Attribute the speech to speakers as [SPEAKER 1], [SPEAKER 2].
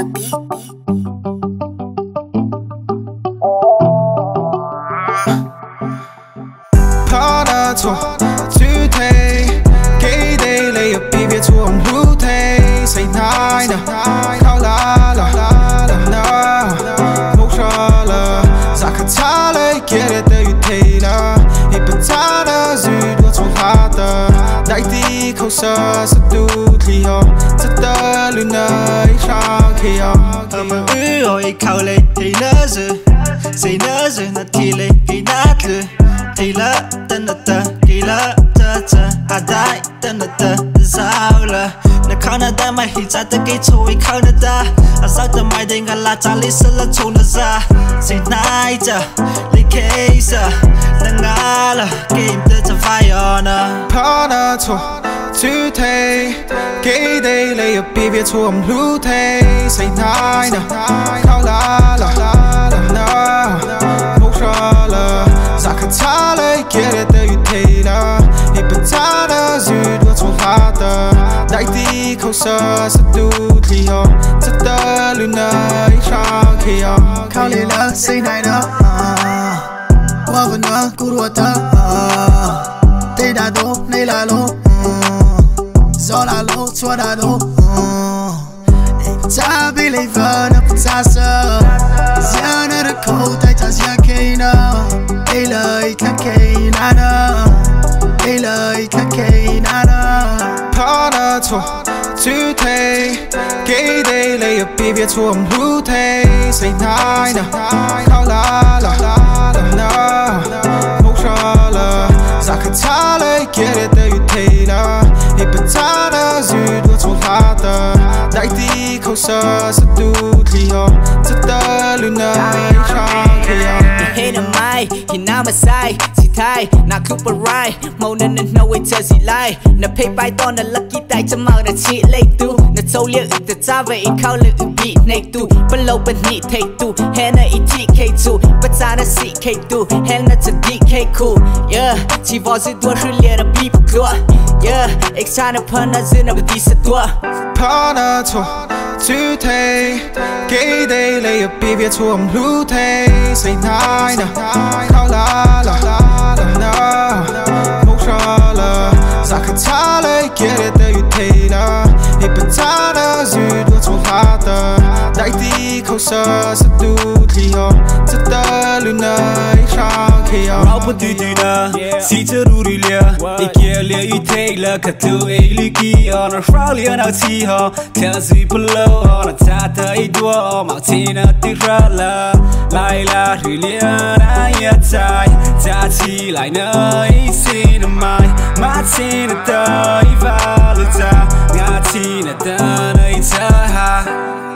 [SPEAKER 1] the beat.
[SPEAKER 2] Parter today, gay day lay a baby to on blue day. Say nine, call la la la la, Mokshara, Zakatale, get it there you tailor. Ipatana, Zud, what's on harder? Like the coaster, so do Leo, to the Luna, Shakio.
[SPEAKER 3] I'm a real cowley, he knows it. Say nothing, not killing, he not Taylor, the Taylor, I died, the Zaula. The Canada, my hits at the gate, so we Canada. I saw the minding a lot, I listen to Naza. Say night, the case, Nangala, game the fire.
[SPEAKER 2] Parter today, gay day lay a baby to on blue day. Say nine, call la la la, Mokshara, Zakatale, get it there you tailor. Ipatana, Zud, what's on harder? Like the coaster, so do Leo, to the Luna, Shakio.
[SPEAKER 3] Kalila, say night, Wavana, Kuruata, Tedado, Nelalo, Zolalo, Swadado, Tabile, Vana, Putasa, Ziana, the cold, Titasia Kana, Ela, Kakanana, Ela, Kakanana.
[SPEAKER 2] Parter today, gay day lay a baby to on blue day. Say nine, call la la la, Mokshara, Zakatale, get it there you tailor. Ipatana, Zud, what's on harder? Like the coaster, so do Leo, to the Luna, Shakio.
[SPEAKER 4] Hate on my, he now my side. See Thai, not Cooper right. Moaning and no way to see lie. Na pay by on the lucky die to mount a cheat late do. Na told you at the tower, it call it beat Nate do. Below but neat take two. Hannah ETK2, but I CK2. Hannah to DK cool. Yeah, she was it was really a people do. Yeah, excited upon us in a decent door.
[SPEAKER 2] Parter today, gay day lay a baby to on blue day. Say nine, call la la la, Mokshara, Zakatale, get it there you tailor. Ipatana, Zud, what's on harder? Like the coaster, so do Leo, to the Luna, Shakio.
[SPEAKER 5] Rapidina, Sita Ruria, Ikelia, Taylor, Katu, Eliki, on a Frowley and a Tiha, Tazi below, on a Tata, Edwa, Martina, Tirala, Laila, Juliana, Yatai, Tati, Lina, Isin, Martina, Ivalita, Natina, Dana, Itaha.